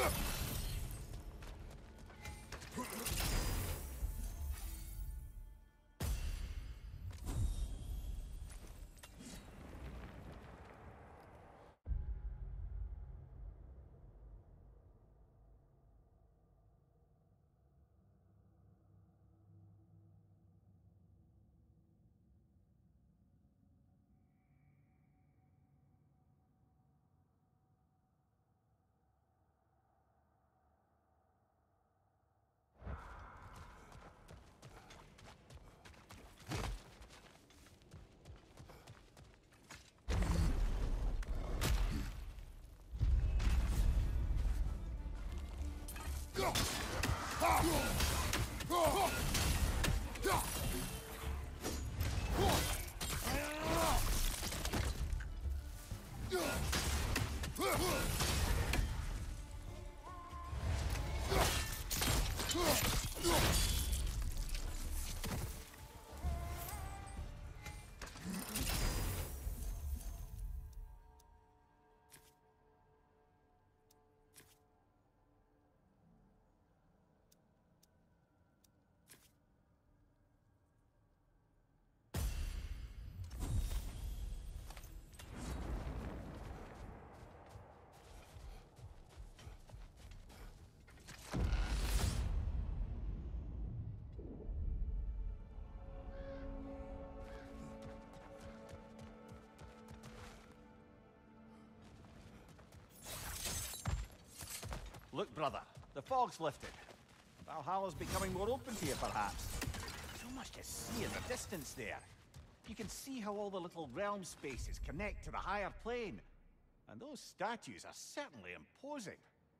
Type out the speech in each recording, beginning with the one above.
Look, brother, the fog's lifted. Valhalla's becoming more open to you, perhaps. So much to see in the distance there. You can see how all the little realm spaces connect to the higher plane. And those statues are certainly imposing.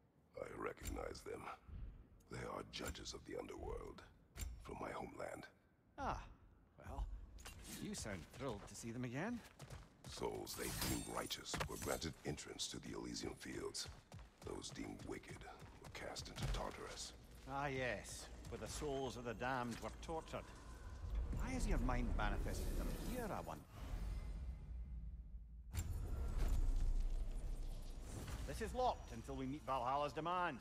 I recognize them. They are judges of the underworld, from my homeland. Ah, well, you sound thrilled to see them again. Souls they deemed righteous were granted entrance to the Elysian Fields. Those deemed wicked were cast into Tartarus. Ah yes, where the souls of the damned were tortured. Why has your mind manifested them here, I wonder? This is locked until we meet Valhalla's demands.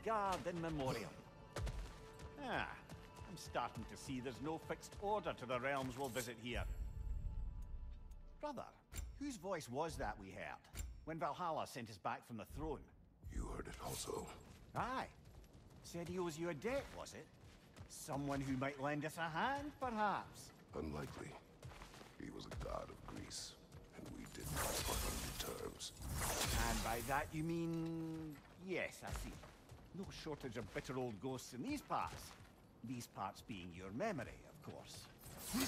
guard in memoriam. Ah, I'm starting to see there's no fixed order to the realms we'll visit here. Brother, whose voice was that we heard when Valhalla sent us back from the throne? You heard it also. Aye. Said he owes you a debt, was it? Someone who might lend us a hand, perhaps? Unlikely. He was a god of Greece, and we did not work on terms. And by that you mean... Yes, I see. No shortage of bitter old ghosts in these parts. These parts being your memory, of course.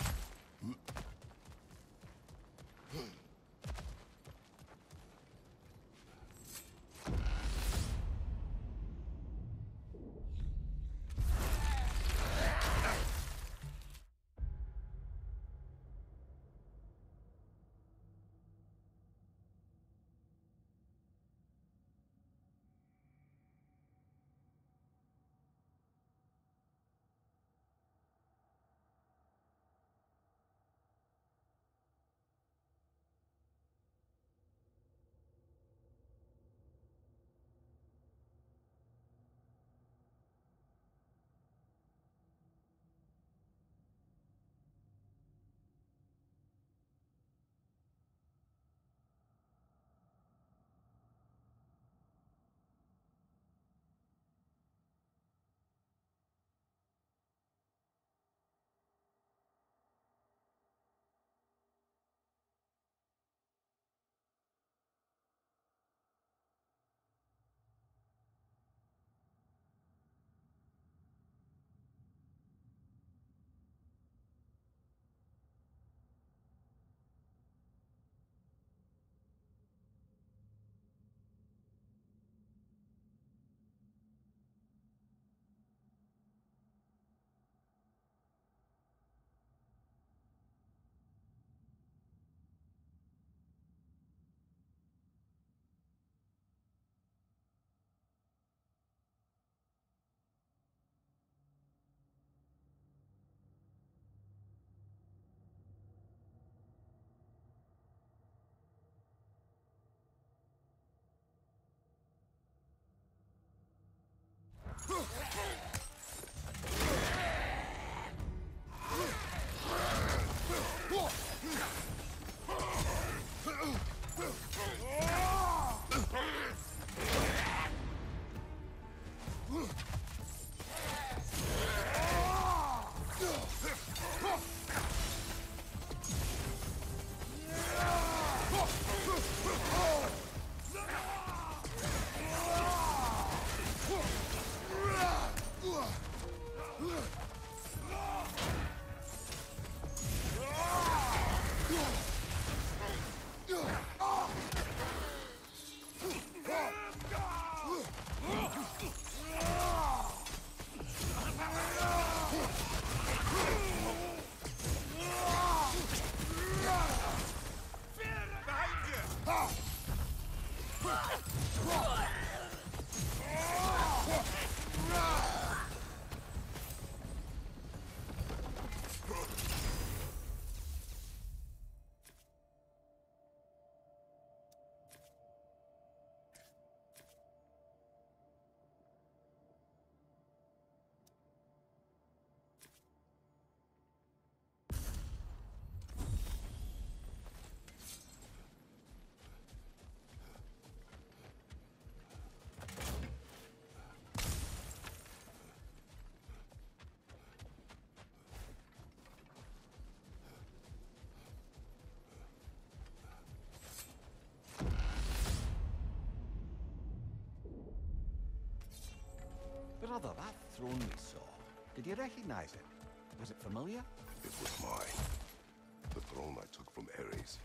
Brother, that throne we saw, did you recognize it? Was it familiar? It was mine. The throne I took from Ares.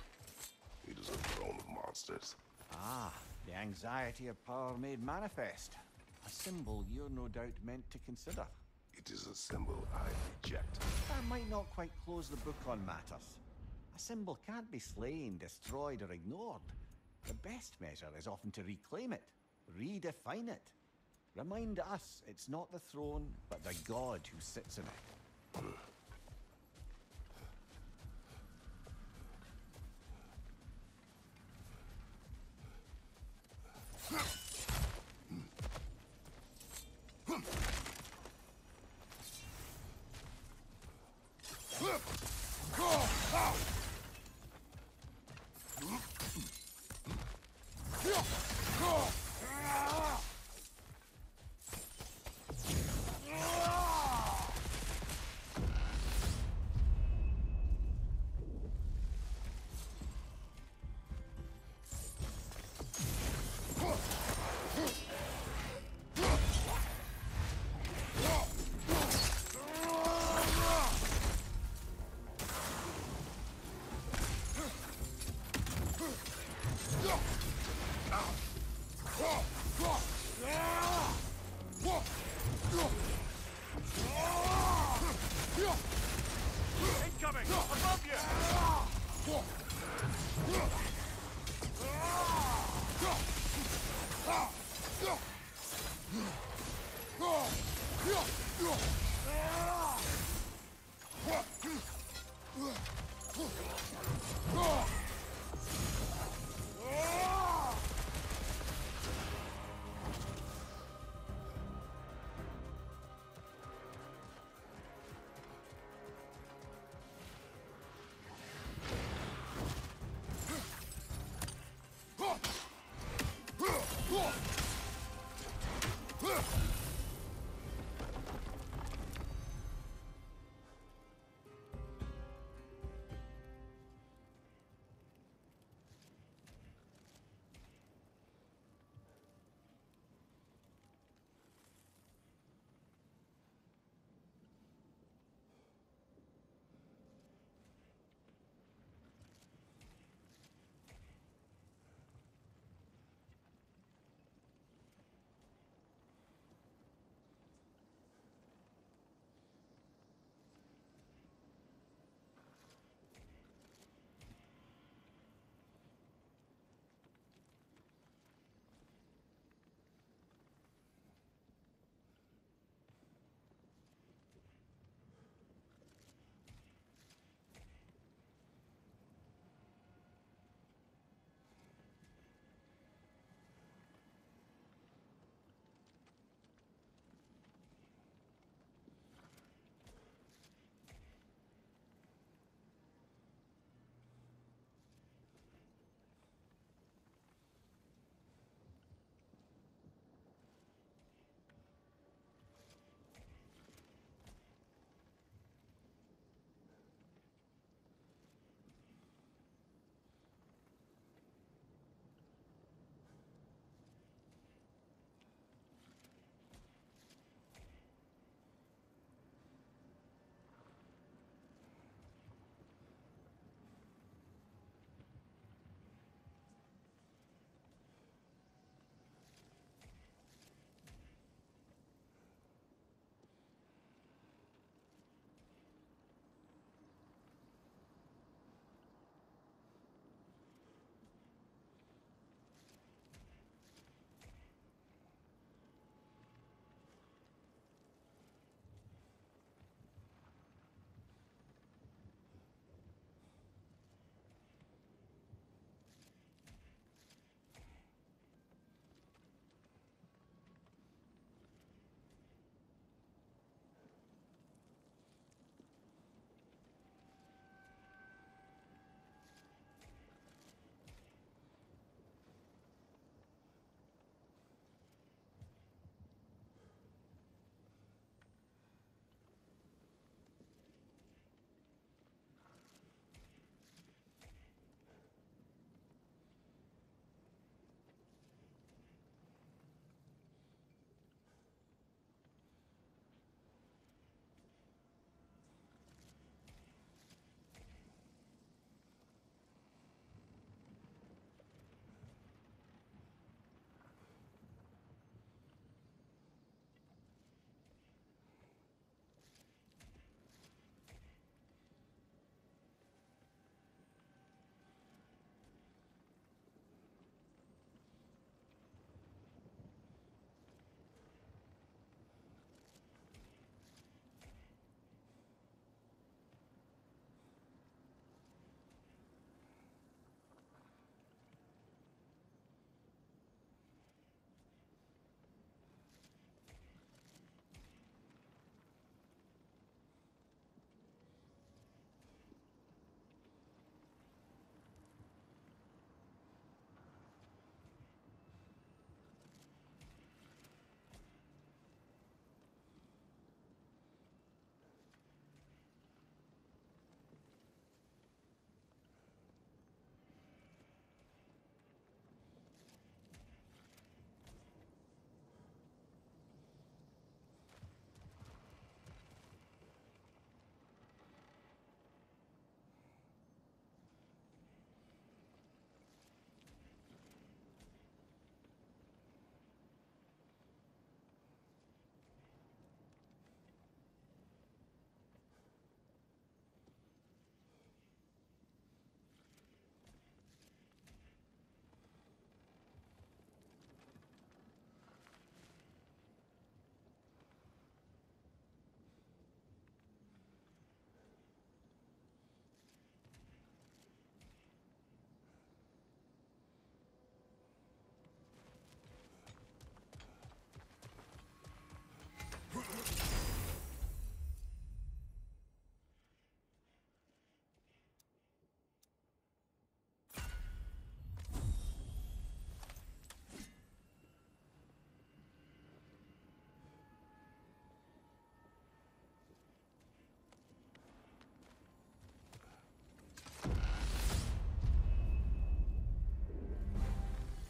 It is a throne of monsters. Ah, the anxiety of power made manifest. A symbol you're no doubt meant to consider. It is a symbol I reject. That might not quite close the book on matters. A symbol can't be slain, destroyed, or ignored. The best measure is often to reclaim it, redefine it. Remind us it's not the throne, but the god who sits in it. Incoming! Above you!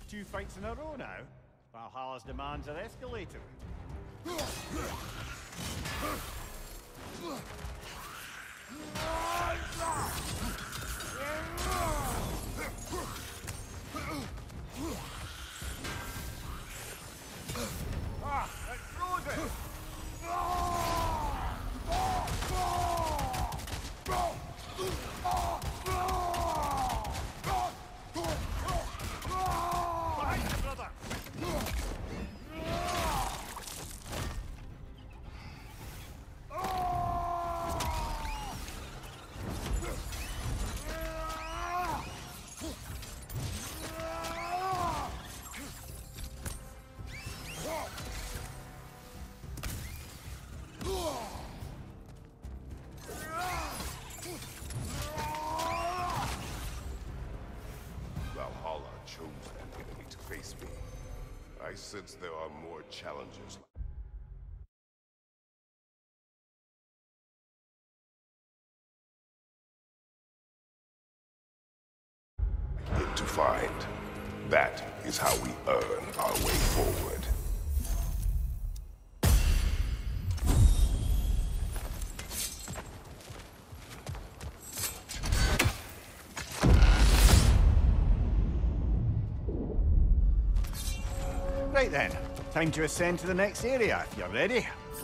2 fights in a row now. Valhalla's demands are escalating. Ah, it's frozen! Behind you, brother! Valhalla chose an enemy to face me. I sense there are more challenges. Yet to find. That is how we earn our way forward. Right then, time to ascend to the next area, if you're ready.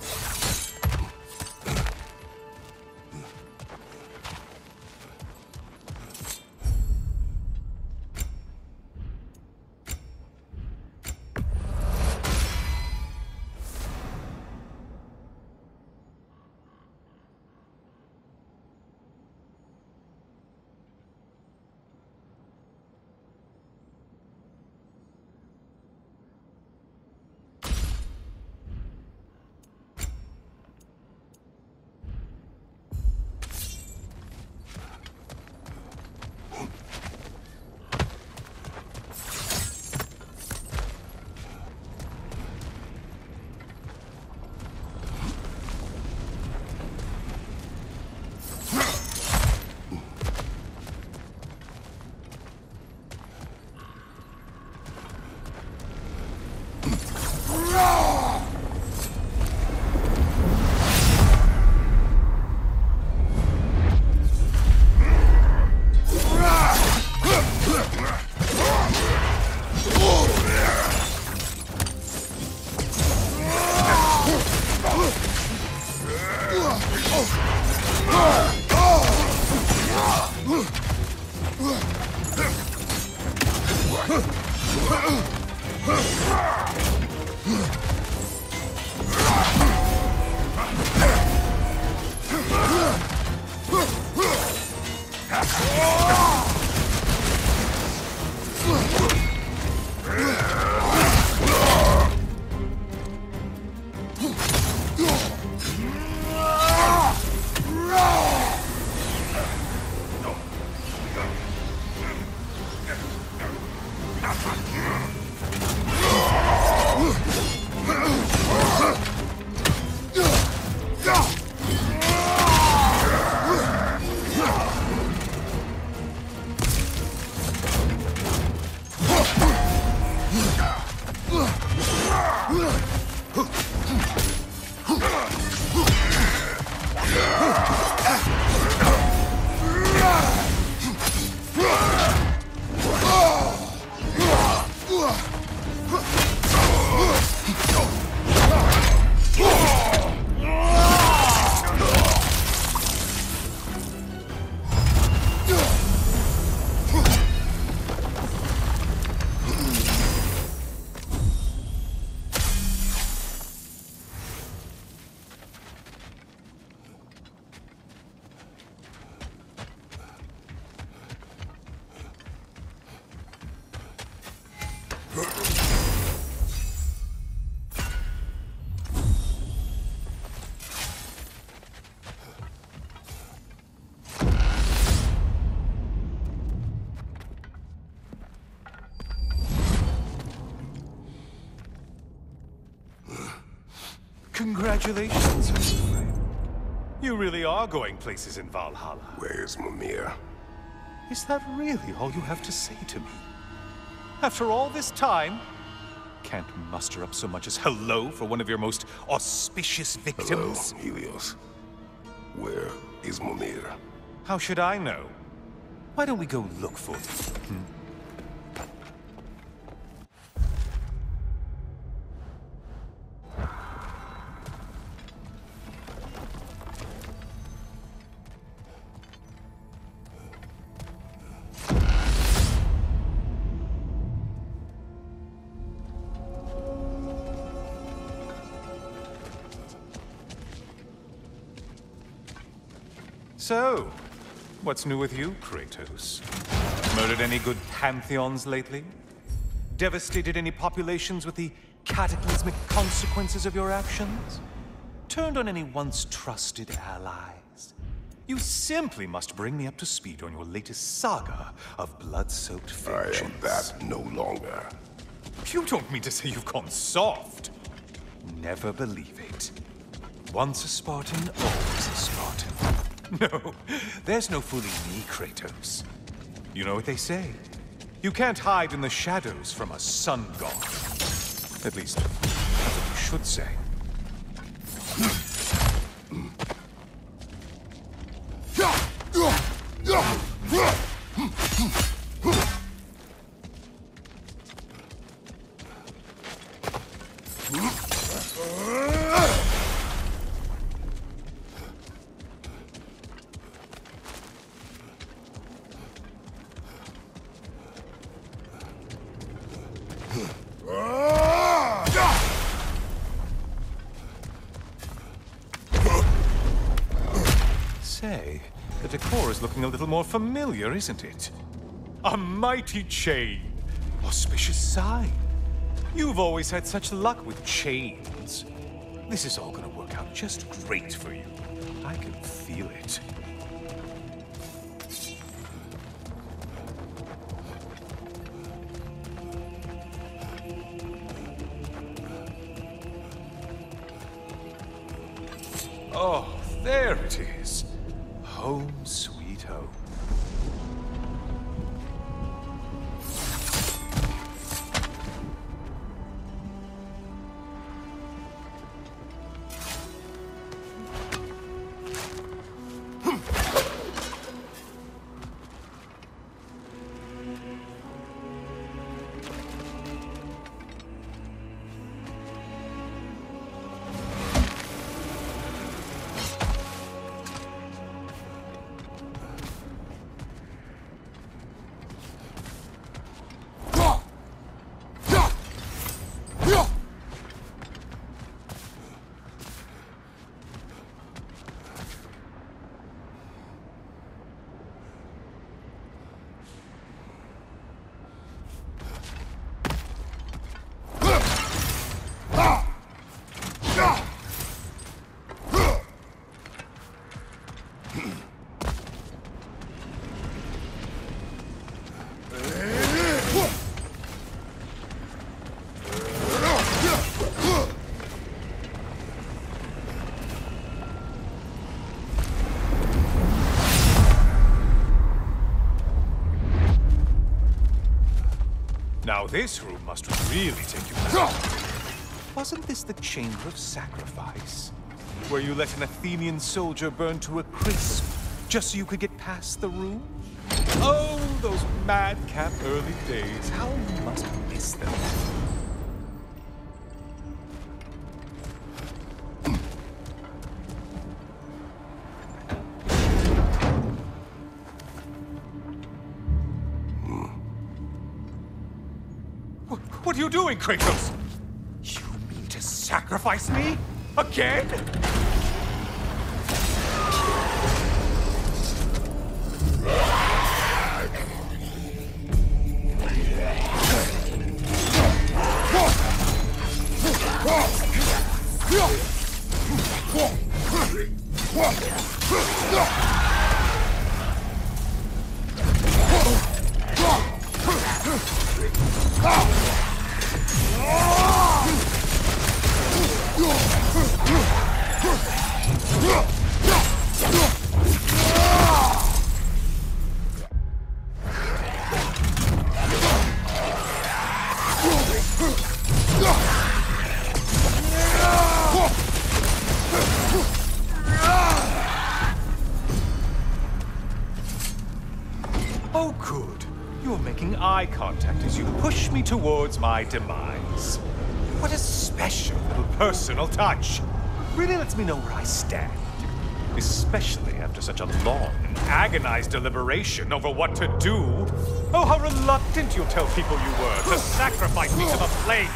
Congratulations, old friend. You really are going places in Valhalla. Where's Mimir? Is that really all you have to say to me? After all this time, can't muster up so much as hello for one of your most auspicious victims? Hello, Helios. Where is Mimir? How should I know? Why don't we go look for him? So, what's new with you, Kratos? Murdered any good pantheons lately? Devastated any populations with the cataclysmic consequences of your actions? Turned on any once trusted allies? You simply must bring me up to speed on your latest saga of blood-soaked I vengeance. am that no longer. You don't mean to say you've gone soft? Never believe it. Once a Spartan, always a Spartan. No, there's no fooling me, Kratos. You know what they say? You can't hide in the shadows from a sun god. At least, that's what you should say. Say, the decor is looking a little more familiar, isn't it? A mighty chain. Auspicious sign. You've always had such luck with chains. This is all gonna work out just great for you. I can feel it. Oh, there it is. Home sweet home. Now this room must really take you back. Wasn't this the Chamber of Sacrifice? Where you let an Athenian soldier burn to a crisp, just so you could get past the room? Oh, those madcap early days. How you must miss them. What are you doing, Kratos? You mean to sacrifice me? Again? Oh, good. You're making eye contact as you push me towards my demise. What a special little personal touch. Really lets me know where I stand. Especially after such a long and agonized deliberation over what to do. Oh, how reluctant you'll tell people you were to sacrifice me to the flame.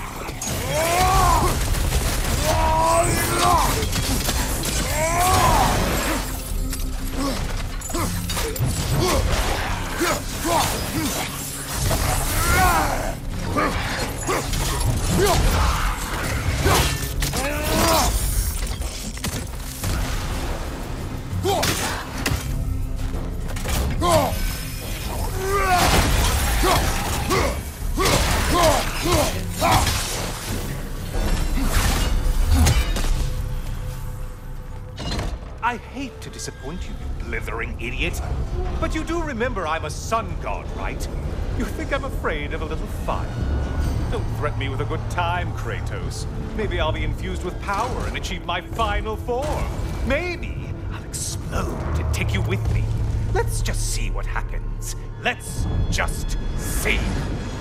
I hate to disappoint you, you blithering idiot. But you do remember I'm a sun god, right? You think I'm afraid of a little fire? Don't threaten me with a good time, Kratos. Maybe I'll be infused with power and achieve my final form. Maybe I'll explode and take you with me. Let's just see what happens. Let's just see.